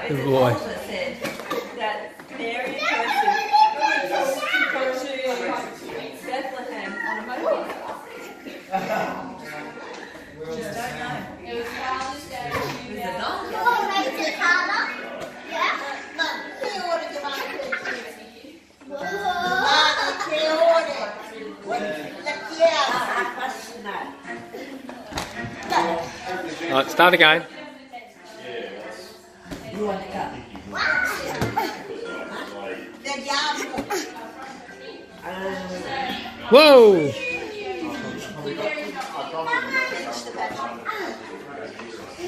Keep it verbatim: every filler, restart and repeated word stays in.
Good boy. said that Mary and Joseph go to Bethlehem on a motorcycle. Just don't know. It was Father's Day. It was a donkey. Oh, make it harder. Yeah? No, pre-order the one. Ah, pre-order. What? Yeah. Right, start again. You want to go? Whoa!